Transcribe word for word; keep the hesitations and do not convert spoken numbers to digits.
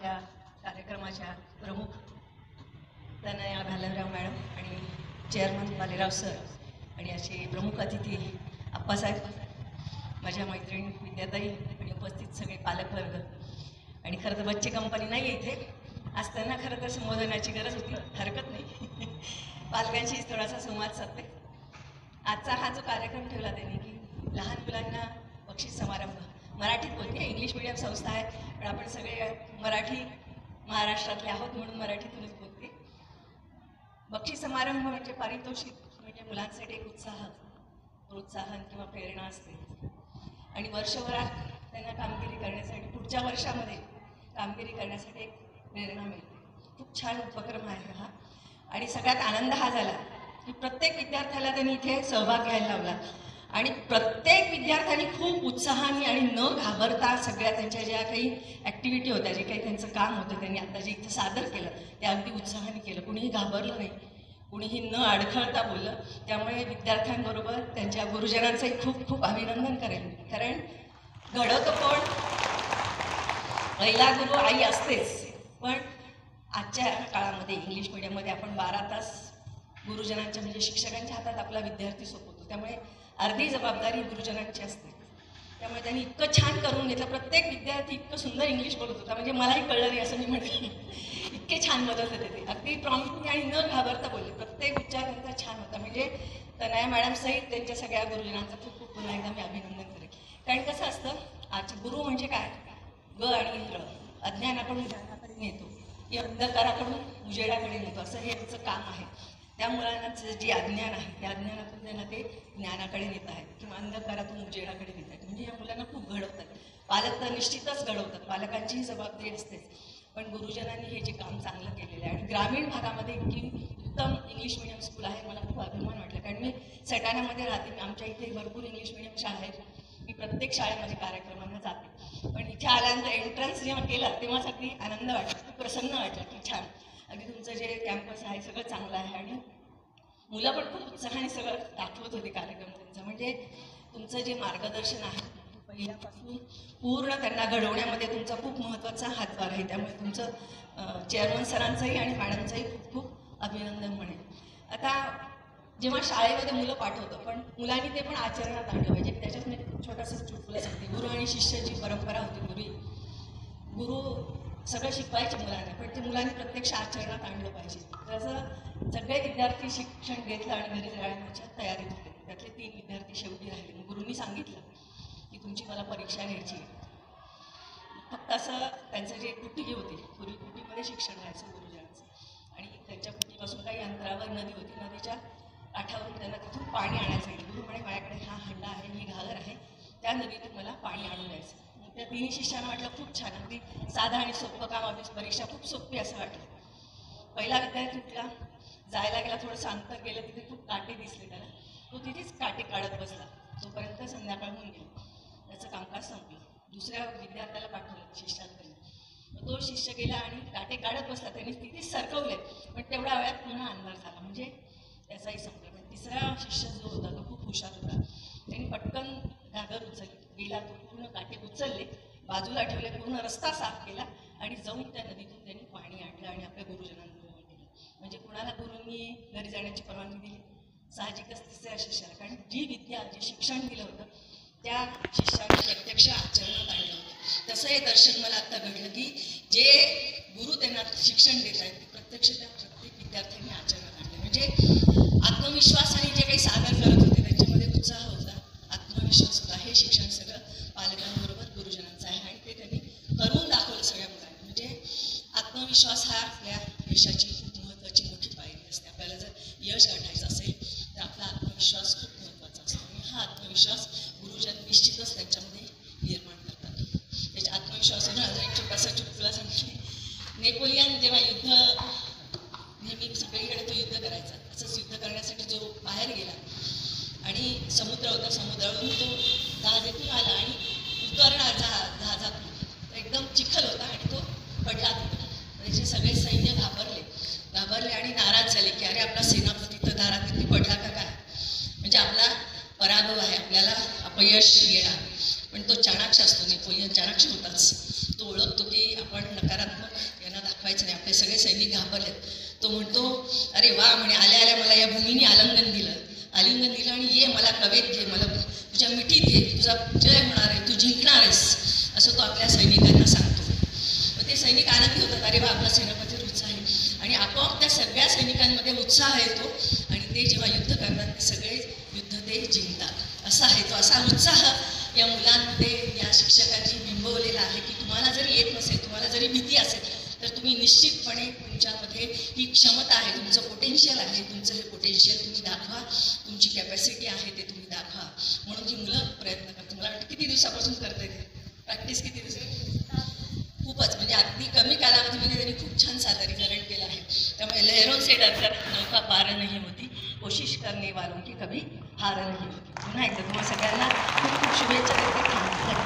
आपल्या कार्यक्रमाच्या प्रमुख तनया भालेराव मॅडम आणि चेअरमन बालेराव सर आणि असे प्रमुख अतिथी आप्पासाहेब, माझ्या मैत्रिणी विद्याताई आणि उपस्थित सगळे पालकवर्ग. आणि खरं तर बच्चे कंपनी नाही आहे इथे, आज त्यांना खरं तर संबोधनाची गरज होती, हरकत नाही. पालकांशी थोडासा संवाद साधते. आजचा हा जो कार्यक्रम ठेवला त्यांनी की लहान मुलांना बक्षीस समारंभ, मराठीत बोलते, इंग्लिश मीडियम संस्था आहे पण आपण सगळे मराठी महाराष्ट्रातले आहोत म्हणून मराठीतूनच बोलते. बक्षीस समारंभ म्हणजे पारितोषिक, म्हणजे मुलांसाठी एक उत्साह, प्रोत्साहन किंवा प्रेरणा असते आणि वर्षभरात त्यांना कामगिरी करण्यासाठी, पुढच्या वर्षामध्ये कामगिरी करण्यासाठी एक प्रेरणा मिळते. खूप छान उपक्रम आहे हा. आणि सगळ्यात आनंद हा झाला की प्रत्येक विद्यार्थ्याला त्यांनी इथे सहभाग घ्यायला लावला आणि प्रत्येक विद्यार्थ्यांनी खूप उत्साहाने आणि न घाबरता सगळ्या त्यांच्या ज्या काही ॲक्टिव्हिटी होत्या, जे काही त्यांचं काम होतं, त्यांनी आता जे इथं सादर केलं ते अगदी उत्साहाने केलं. कुणीही घाबरलं नाही, कुणीही न अडखळता बोललं. त्यामुळे विद्यार्थ्यांबरोबर त्यांच्या गुरुजनांचंही खूप खूप अभिनंदन करेल. कारण घडवतं कोण? पहिला गुरु आई असतेच, पण आजच्या काळामध्ये इंग्लिश मीडियममध्ये आपण बारा तास गुरुजनांच्या म्हणजे शिक्षकांच्या हातात आपला विद्यार्थी सोपवतो. त्यामुळे अर्धी जबाबदारी गुरुजनांची असते. त्यामुळे त्यांनी इतकं छान करून घेतलं. प्रत्येक विद्यार्थी इतकं सुंदर इंग्लिश बोलत होता, म्हणजे मलाही कळलं नाही असं मी म्हणते. इतके छान मदत होते ते, अगदी प्रॉम्प्टली आणि न घाबरता बोलले. प्रत्येक उच्चार त्यांचा छान होता. म्हणजे तनया मॅडम सहित त्यांच्या सगळ्या गुरुजनांचं खूप खूप पुन्हा एकदा मी अभिनंदन करेन. कारण कसं असतं, आज गुरु म्हणजे काय, ग आणि र, अज्ञानाकडून ज्ञानाकडे नेतो, की अंधकाराकडून उजेडाकडे नेतो, असं हे त्याचं काम आहे. त्या मुलांचं जे अज्ञान आहे त्या अज्ञानातून त्यांना ते ज्ञानाकडे नेत आहेत किंवा अंधकारातून उजेडाकडे नेत आहेत. म्हणजे या मुलांना खूप घडवतात. पालक तर निश्चितच घडवतात, पालकांचीही जबाबदारी असतेच, पण गुरुजनांनी हे जे काम चांगलं केलेलं आहे. आणि ग्रामीण भागामध्ये इतकी उत्तम इंग्लिश मिडियम स्कूल आहे, मला खूप अभिमान वाटला. कारण मी सटाण्यामध्ये राहते, आमच्या इथे भरपूर इंग्लिश मिडियम शाळा आहेत, मी प्रत्येक शाळेमध्ये कार्यक्रमांना जाते. पण इथे आल्यानंतर एंट्रन्स जेव्हा केला तेव्हा अगदी आनंद वाटला, खूप प्रसन्न वाटलं की छान, अगदी तुमचं जे कॅम्पस आहे सगळं चांगलं आहे. आणि मुलं पण खूप उत्साहाने सगळं दाखवत होते कार्यक्रम त्यांचा. म्हणजे तुमचं जे मार्गदर्शन आहे पहिल्यापासून पूर्ण त्यांना घडवण्यामध्ये तुमचा खूप महत्त्वाचा हातभार आहे. त्यामुळे तुमचं चेअरमन सरांचंही आणि मॅडमचंही खूप खूप अभिनंदन म्हणेल. आता जेव्हा शाळेमध्ये मुलं पाठवतं, पण मुलांनी ते पण आचरणात आणलं पाहिजे. त्याच्यात मी छोटासा चुटकुला सांगते. गुरु आणि शिष्याची परंपरा होती. गुरु गुरु सगळं शिकवायचे मुलांना, पण ते मुलांनी प्रत्यक्ष आचरणात आणलं पाहिजे. तसं सगळे विद्यार्थी शिक्षण घेतलं आणि घरी जाण्याच्या तयारीत होते. त्यातले तीन विद्यार्थी शेवटी राहिले. मग गुरुंनी सांगितलं की तुमची मला परीक्षा घ्यायची आहे. फक्त असं त्यांचं जे कुटी होती, पूर्वी कुटीमध्ये शिक्षण व्हायचं गुरुजनांचं, आणि त्यांच्या कुटीपासून काही अंतरावर नदी होती. नदीच्या काठावरून त्यांना तिथून पाणी आणायचं आहे. गुरु म्हणे माझ्याकडे हा हंडा आहे, ही घागर आहे, त्या नदीतून मला पाणी आणून द्यायचं. मग त्या तिन्ही शिष्यांना वाटलं खूप छान, अगदी साधा आणि सोपं काम, आपली परीक्षा खूप सोपी असं वाटलं. पहिला विद्यार्थी उठला, जायला गेला, थोडंसं अंतर गेलं, तिथे खूप काटे दिसले त्याला. तो तिथेच काटे काढत बसला. तोपर्यंत संध्याकाळ होऊन गेली, त्याचं कामकाज संपलं. दुसऱ्या विद्यार्थ्याला पाठवलं शिष्याकडे. तो शिष्य गेला आणि काटे काढत बसला, त्यांनी तिथेच सरकवले, पण तेवढ्या वेळात पुन्हा अंधार झाला, म्हणजे त्याचाही संपला. पण तिसरा शिष्य जो होता तो खूप हुशार होता. त्यांनी पटकन घागर उचलली, गेला, तो पूर्ण काटे उचलले, बाजूला ठेवले, पूर्ण रस्ता साफ केला आणि जाऊन त्या नदीतून त्यांनी पाणी आणलं आणि आपल्या गुरुजनांबरोबर गेलं. म्हणजे कुणाला गुरूंनी घरी जाण्याची परवानगी दिली? साहजिकच तिसऱ्या शिष्याला. कारण जी विद्या, जे शिक्षण दिलं होतं त्या शिष्याने प्रत्यक्ष आचरणात आणलं होतं. तसं हे दर्शन मला आता घडलं की जे गुरु त्यांना शिक्षण देत आहेत ते प्रत्यक्ष त्या प्रत्येक विद्यार्थ्यांनी आचरणात आणलं. म्हणजे आत्मविश्वासाने जे काही सादर करत होते त्यांच्यामध्ये उत्साह होता, आत्मविश्वास होता. हे शिक्षण सगळं पालकांबरोबर गुरुजनांचं आहे आणि ते त्यांनी करून दाखवलं सगळ्या मुलांनी. म्हणजे आत्मविश्वास हा आपल्या यशाची खूप महत्त्वाची मोठी पायरी असते. आपल्याला जर यश गाठायचं असेल तर आपला आत्मविश्वास खूप महत्त्वाचा असतो आणि हा आत्मविश्वास गुरुजन निश्चितच त्यांच्यामध्ये निर्माण करतात. त्याच्या आत्मविश्वासानं अजून एक छोटासा चुटकुला सांगते. नेपोलियन जेव्हा युद्ध, नेहमी सगळीकडे तो युद्ध करायचा, असंच युद्ध करण्यासाठी जो बाहेर गेला आणि समुद्र होता, समुद्रावरून तो जहाजातून आला आणि उतरणार जहाज जहाजातून एकदम चिखल होता आणि तो पडला तिथं. त्याचे सगळे सैन्य घाबरले घाबरले आणि नाराज झाले की अरे आपला सेनापती तर दारात पडला का काय, म्हणजे आपला पराभव आहे, आपल्याला अपयश येणार. पण तो चाणाक्ष असतो, नेपोलियन चाणाक्ष होताच. तो ओळखतो की आपण नकारात्मक वापरलेत. तो म्हणतो, अरे वा म्हणे, आल्या आल्या मला या भूमीने आलिंगन दिलं आलिंगन दिलं आणि ये मला कवेत घे, मला तुझ्या मिठीत घे, तुझा जय होणार आहे, तू जिंकणार आहेस, असं तो आपल्या सैनिकांना सांगतो. मग ते सैनिक आनंदी होतात, अरे वा आपला सेनापती उत्साह आहे. आणि आपोआप त्या सगळ्या सैनिकांमध्ये उत्साह येतो आणि ते जेव्हा युद्ध करतात ते सगळे युद्ध ते जिंकतात. असा आहे तो, असा उत्साह या मुलांमध्ये या शिक्षकांनी बिंबवलेला आहे की तुम्हाला जरी येत नसेल, तुम्हाला जरी भीती असेल, तर तुम्ही निश्चितपणे तुमच्यामध्ये ही क्षमता आहे, तुमचं पोटेन्शियल आहे, तुमचं हे पोटेन्शियल तुम्ही दाखवा, तुमची कॅपॅसिटी आहे ते तुम्ही दाखवा. म्हणून ही मुलं प्रयत्न करतात. मला वाटतं किती दिवसापासून करते ते प्रॅक्टिस, किती दिवस? खूपच, म्हणजे अगदी कमी कालावधीमध्ये त्यांनी खूप छान सादरीकरण केलं आहे. त्यामुळे लहरों से डरकर नौका पार नाही होती, कोशिश करने वालों की कभी हार नाही होती. पुन्हा एकदा तुम्हाला सगळ्यांना खूप खूप शुभेच्छा देते.